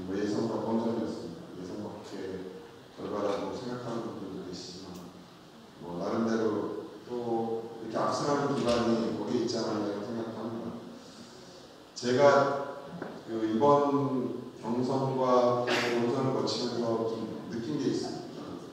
뭐 예선과 본전이었습니다. 예선밖에 결과라고 생각하는 분들도 계시지만 뭐 나름대로 또 이렇게 앞서가는 기반이 거기에 있지 않았나 생각합니다. 제가 그 이번 경선과 본선을 거치면서 좀 느낀 게 있습니다.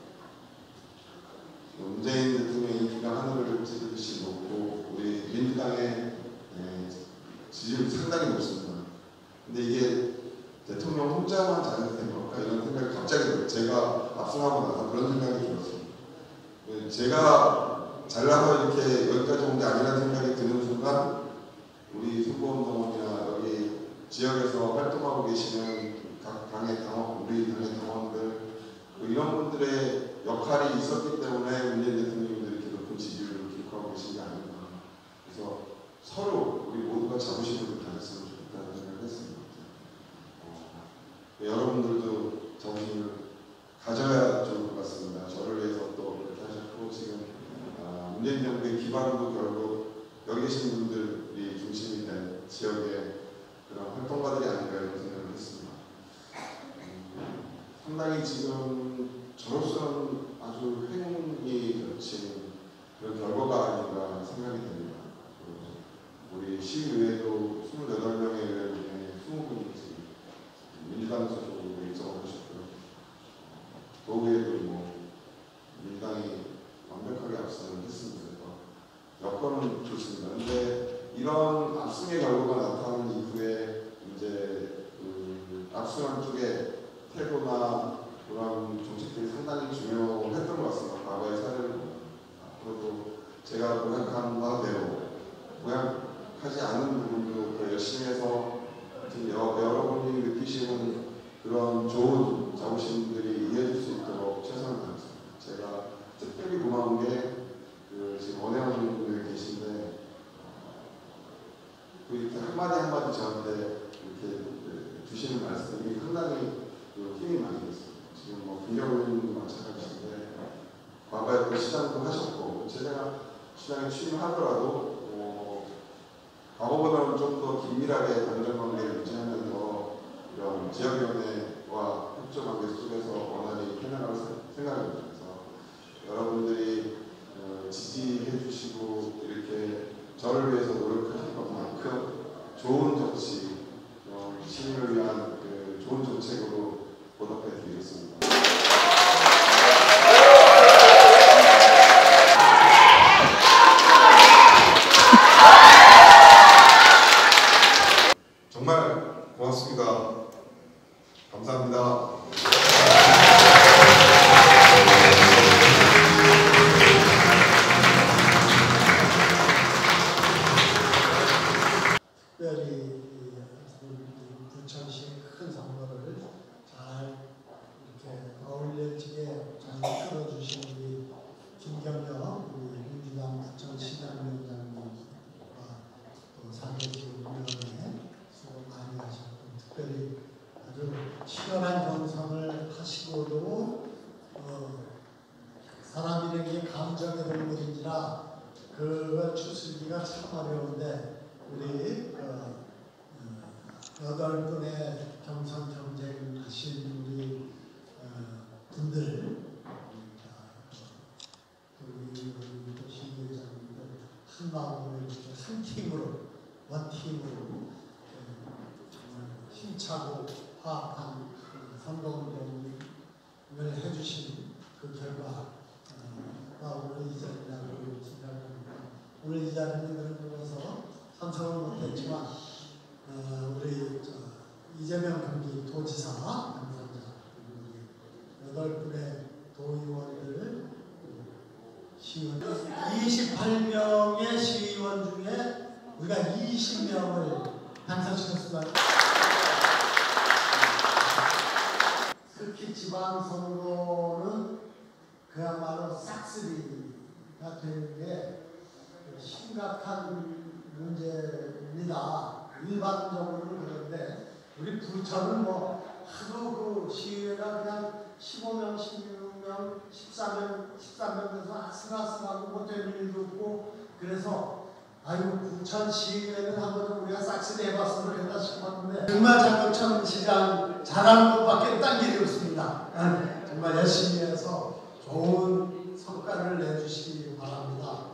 문재인 대통령 인기가 하늘을 찌르듯이 높고 우리 민주당의 지지율이 상당히 높습니다. 근데 이게 대통령 혼자만 잘못된 걸까 이런 생각이 갑자기 들어요. 제가 압승하고 나서 그런 생각이 들었습니다. 제가 잘나서 이렇게 여기까지 온 게 아니라는 생각이 드는 순간 우리 선거운동원이나 여기 지역에서 활동하고 계시는 각 당의 당원, 우리 당의 당원들 이런 분들의 역할이 있었기 때문에 문재인 대통령님들이 이렇게 높은 지지율을 기록하고 계신 게 아닌가. 그래서 서로 우리 모두가 자부심을 가졌으면 좋겠다는 생각을 했습니다. 여러분들도 자부심을 가져야 좋을 것 같습니다. 저를 위해서 또 그렇게 하셨고 지금 문재인 정부의 기반도 결국 여기 계신 분들이 중심이 된 지역의 그런 활동가들이 아닌가 이런 생각을 했습니다. 상당히 지금 저로서는 아주 행운이 겹친 그런 결과가 아닌가 생각이 됩니다. 우리 시의회도 28명의 의원 중에 20분이 민주당 소속으로 입성하셨고요. 도의회도 뭐 민주당이 완벽하게 압승을 했습니다. 여건은 좋습니다. 그런데 이런 압승의 결과가 나타난 이후에 이제 압승한 쪽에 태도나 그런 정책들이 상당히 중요했던 것 같습니다. 과거의 사례를 보면 앞으로도 제가 고향한 바대로 고향하지 않은 부분도 더 열심히 해서 여러분이 느끼시는 그런 좋은 자부심들이 이해질 수 있도록 최선을 다하겠습니다. 제가 특별히 고마운 게 지금 원혜원 분들이 계신데 이렇게 한마디 한마디 저한테 이렇게 주시는 말씀이 상당히 힘이 많이 됐습니다. 지금 뭐 김경훈님도 마찬가지인데 과거에 또 시장도 하셨고 제가 시장에 취임하더라도 과거보다는 좀 더 긴밀하게 당정관계를 유지하면서 이런 지역위원회와 협조관계 속에서 원활히 해나갈 생각입니다. 그래서 여러분들이 지지해 주시고 이렇게 저를 위해서 노력하신 것만큼 좋은 정치, 시민을 위한 좋은 정책으로 보답해 드리겠습니다. 정말 고맙습니다. 감사합니다. 특별히 부천시의 큰 선거를 잘 이렇게 어울려지게 잘 끌어주신 우리 김경영 우리 민주당 부천시장위원장님과 또 상계지원위원회 수고 많이 하셨고 특별히 아주 치열한 경선을 하시고도 사람들에게 감정의 동물인지라 그걸 추스르기가 참 어려운데 우리 8분의 경선 경쟁하신 우리 분들 우리 시의회장님들 한 마음으로 한 팀으로 원팀으로 정말 힘차고 화합한 선거운동을 해주신 그 결과가 오늘 이 자리라고 생각합니다. 오늘 이 자리는 들어서 참석을 못했지만 우리 이재명 경기도지사 당선자 8분의 도의원들 시의원 28명의 시의원 중에 우리가 20명을 당선시켰습니다. 특히 지방선거는 그야말로 싹쓸이가 되는 게 심각한 문제입니다. 일반적으로는 그런데 우리 부천은 뭐 하도 그 시의회가 그냥 15명, 16명, 13명 돼서 아슬아슬하고 뭐 되는 일도 없고 그래서 아유 부천 시의회는 한번 우리가 싹쓸이 해봤으면 했다 싶었는데 정말 장덕천 시장 잘하는 것밖에 딴 길이 없습니다. 정말 열심히 해서 좋은 성과를 내주시기 바랍니다.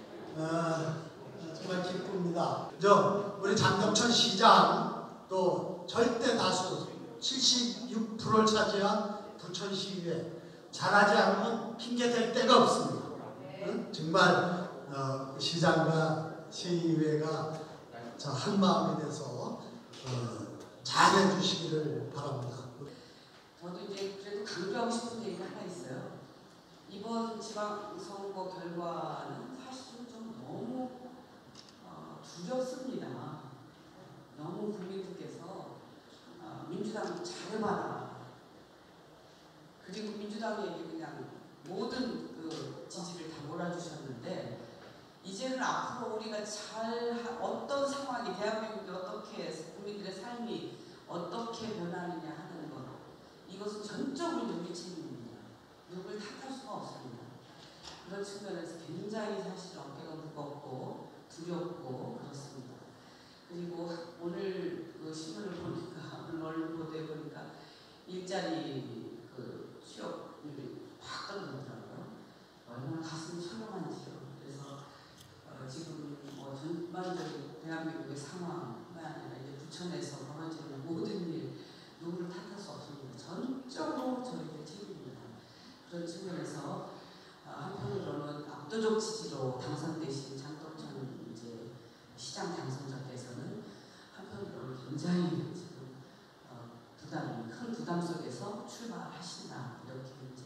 정말 기쁩니다. 우리 장덕천 시장 또 절대 다수 76%를 차지한 부천시의회 잘하지 않으면 핑계댈 데가 없습니다. 정말 시장과 시의회가 한마음이 돼서 잘해 주시기를 바랍니다. 저도 이제 그래도 강조하고 싶은 얘기가 하나 있어요. 이번 지방선거 결과는 사실은 좀 너무 두렵습니다. 너무 국민들께서 민주당 잘해봐라. 그리고 민주당에게 그냥 모든 그 지지를 다 몰아주셨는데 이제는 앞으로 우리가 어떤 상황이 대한민국이 어떻게 국민들의 삶이 어떻게 변하느냐 하는 것 이것은 전적으로 우리 책임입니다. 누굴 탓할 수가 없습니다. 그런 측면에서 굉장히 사실 어깨가 무겁고 두렵고 그렇습니다. 그리고 오늘 그 신문을 보니까 언론 보도에 보니까 일자리 그 취업률이 확 떨어졌더라고요. 얼마나 가슴이 철렁한지요. 그래서 지금 전반적인 대한민국의 상황뿐만 아니라 이제 부천에서 벌어지는 모든 일 누구를 탓할 수 없습니다. 전적으로 저희들 책임입니다. 그런 측면에서 한편으로는 압도적 지지로 당선되신 장덕천 이제 시장 당선자께서는 한편으로는 굉장히 지금 큰 부담 속에서 출마하신다 이렇게 이제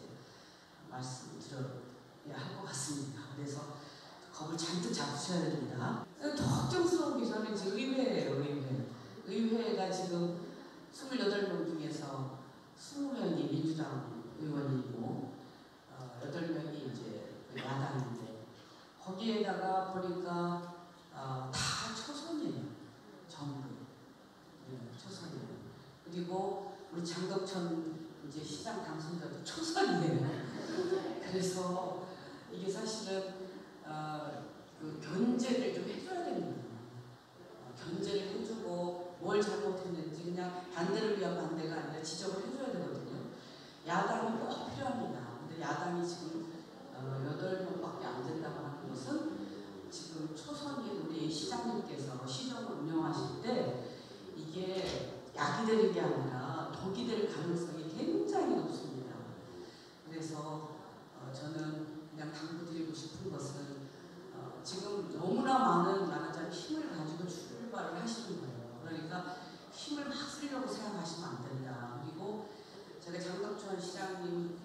말씀드려야 할 것 같습니다. 그래서 겁을 잔뜩 잡으셔야 됩니다. 더 걱정스러운 게 저는 이제 의회예요. 의회가 지금 28명 중에서 20명이 민주당 의원이고 8명이 이제 야당인데 거기에다가 보니까 다 초선이에요. 전부 초선이에요. 그리고 우리 장덕천 이제 시장 당선자도 초선이에요. 그래서 이게 사실은 그 견제를 좀 해줘야 됩니다. 견제를 해주고 뭘 잘못했는지 그냥 반대를 위한 반대가 아니라 지적을 해줘야 되거든요. 야당이 꼭 필요합니다. 근데 야당이 지금 8명밖에 안 된다고 하는 것은 지금 초선인 우리 시장님께서 시정을 운영하실 때 이게 약이 되는 게 아니라 독이 될 가능성이 굉장히 높습니다. 그래서 저는 그냥 당부드리고 싶은 것은 지금 너무나 많은 말하자면 힘을 가지고 출발을 하시는 거예요. 그러니까 힘을 막 쓰려고 생각하시면 안 된다. 그리고 제가 장덕천 시장님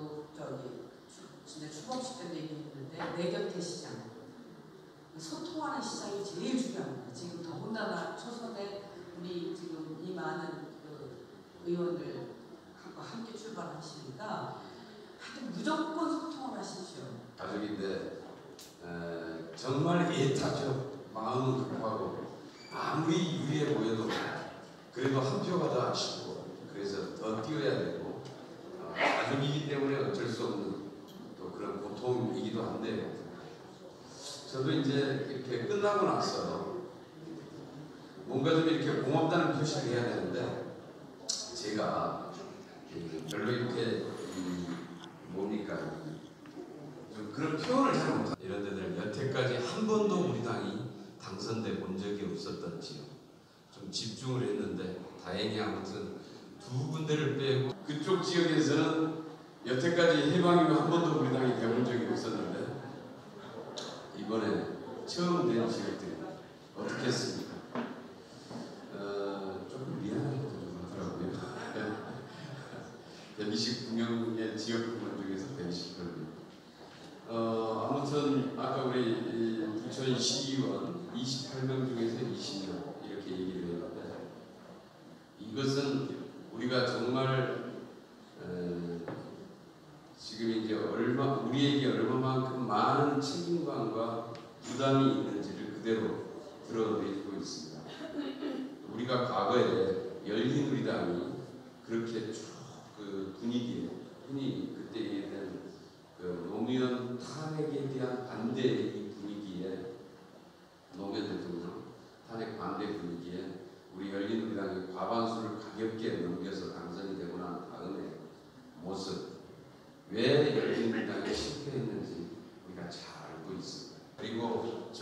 진짜 출범식 때 얘기했는데 내 곁에 시장 소통하는 시장이 제일 중요합니다. 지금 더군다나 초선에 우리 지금 이 많은 의원들 함께 출발하시니까 하여튼 무조건 소통을 하십시오. 가족인데 정말 애타죠. 마음은 급하고 아무리 유리해 보여도 그래도 한 표가 더 아쉽고 그래서 더 뛰어야 되고 가족이기 때문에 어쩔 수 없는 또 그런 고통이기도 한데 저도 이제 이렇게 끝나고 나서 뭔가 좀 이렇게 고맙다는 표시를 해야 되는데 제가 별로 이렇게 뭡니까 좀 그런 표현을 잘 못하는 이런 데들 여태까지 한 번도 우리 당이 당선돼 본 적이 없었던지요. 좀 집중을 했는데 다행히 아무튼 두 군데를 빼고 그쪽 지역에서는 여태까지 해방이면 한 번도 우리 당이 돼본 적이 없었는데 이번에 처음 된 지역들이 어떻게 했습니까? 조금 미안하기도 좀 하더라고요. 129명의 지역구만 중에서 128명. 아무튼 아까 우리 부천시의원 28명 중에서 20명 이렇게 얘기를 했는데 이것은 우리가 정말 지금 이제 우리에게 얼마만큼 많은 책임감과 부담이 있는지를 그대로 드러내고 있습니다. 우리가 과거에 열린우리당이 그렇게 쭉 그 분위기에 흔히 그때에 대한 그 노무현 탄핵에 대한 반대의 이 분위기에 노무현 대통령 탄핵 반대 분위기에 우리 열린우리당이 과반수를 가볍게 넘겨서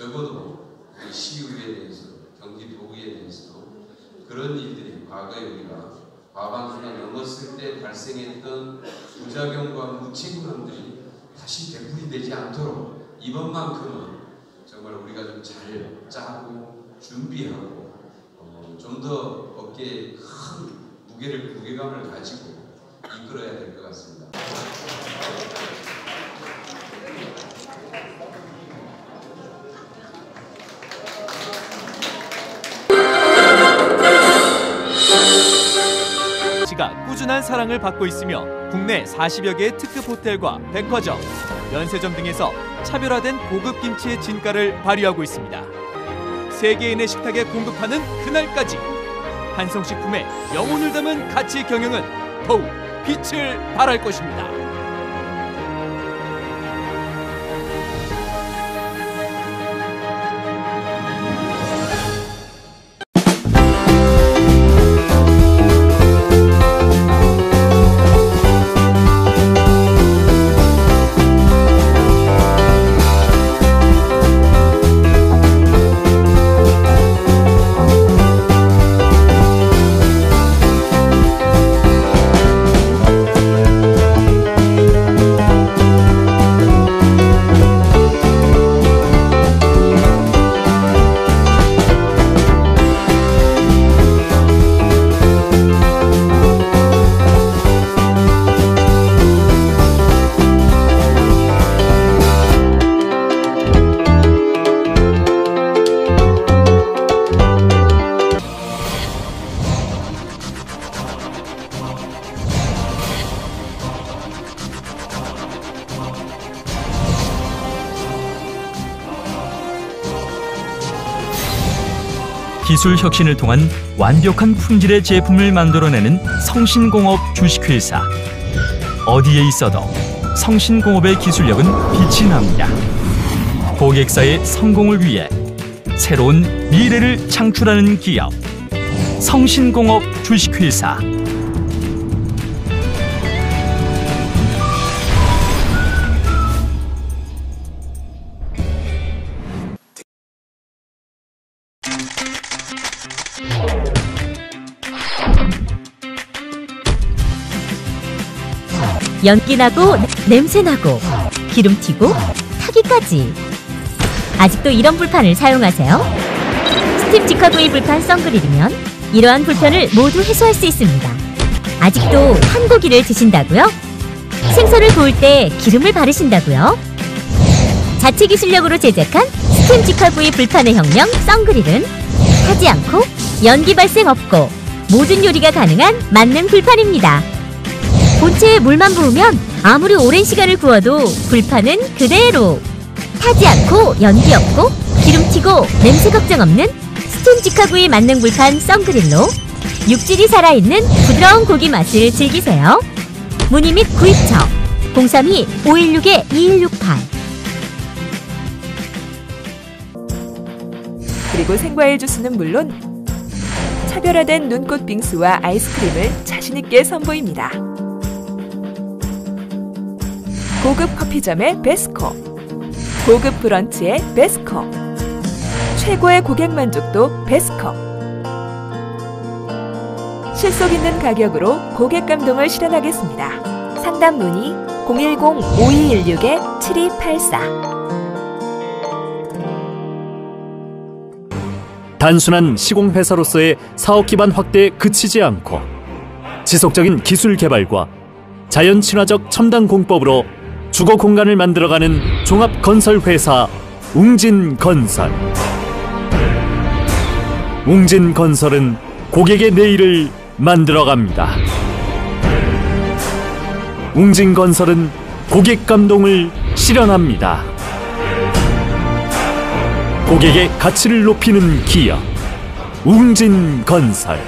적어도 우리 시의회에 대해서 경기도의회에 대해서도 그런 일들이 과거에 우리가 과반수가 넘었을 때 발생했던 부작용과 무책임함들이 다시 되풀이되지 않도록 이번만큼은 정말 우리가 좀 잘 짜고 준비하고 좀 더 어깨에 큰 무게감을 가지고 이끌어야 될 것 같습니다. 가 꾸준한 사랑을 받고 있으며 국내 40여 개의 특급 호텔과 백화점, 면세점 등에서 차별화된 고급 김치의 진가를 발휘하고 있습니다. 세계인의 식탁에 공급하는 그날까지 한성식품의 영혼을 담은 가치 경영은 더욱 빛을 발할 것입니다. 기술 혁신을 통한 완벽한 품질의 제품을 만들어내는 성신공업 주식회사. 어디에 있어도 성신공업의 기술력은 빛이 납니다. 고객사의 성공을 위해 새로운 미래를 창출하는 기업. 성신공업 주식회사. 연기나고 냄새나고 기름튀고 타기까지. 아직도 이런 불판을 사용하세요? 스팀 직화구이 불판 썬그릴이면 이러한 불편을 모두 해소할 수 있습니다. 아직도 탄 고기를 드신다고요? 생선을 구울 때 기름을 바르신다고요? 자체 기술력으로 제작한 스팀 직화구이 불판의 혁명 썬그릴은 타지 않고 연기 발생 없고 모든 요리가 가능한 만능 불판입니다. 본체에 물만 부으면 아무리 오랜 시간을 구워도 불판은 그대로. 타지 않고 연기 없고 기름튀고 냄새 걱정 없는 스팀 직화구이 만능 불판 썬그릴로 육질이 살아있는 부드러운 고기 맛을 즐기세요. 문의 및 구입처 032-516-2168. 그리고 생과일 주스는 물론 차별화된 눈꽃 빙수와 아이스크림을 자신있게 선보입니다. 고급 커피점의 베스코, 고급 브런치의 베스코, 최고의 고객 만족도 베스코. 실속 있는 가격으로 고객 감동을 실현하겠습니다. 상담 문의 010-5216-7284. 단순한 시공회사로서의 사업 기반 확대에 그치지 않고 지속적인 기술 개발과 자연 친화적 첨단 공법으로 주거 공간을 만들어가는 종합 건설 회사 웅진건설. 웅진건설은 고객의 내일을 만들어갑니다. 웅진건설은 고객 감동을 실현합니다. 고객의 가치를 높이는 기업 웅진건설.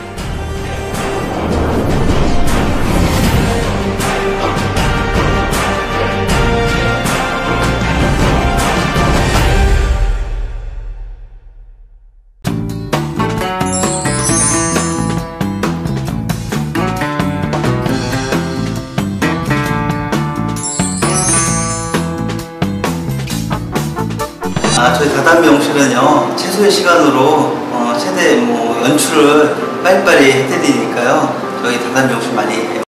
저희 다단미용실은요, 최소의 시간으로 최대 연출을 빨리빨리 해드리니까요. 저희 다단미용실 많이